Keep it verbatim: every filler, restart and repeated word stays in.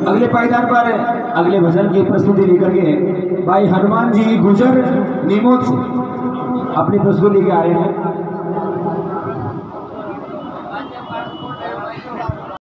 अगले पायदान पर अगले भजन की प्रस्तुति लेकर के भाई हनुमान जी गुजर नीमोच से अपनी प्रस्तुति लेके आ रहे हैं।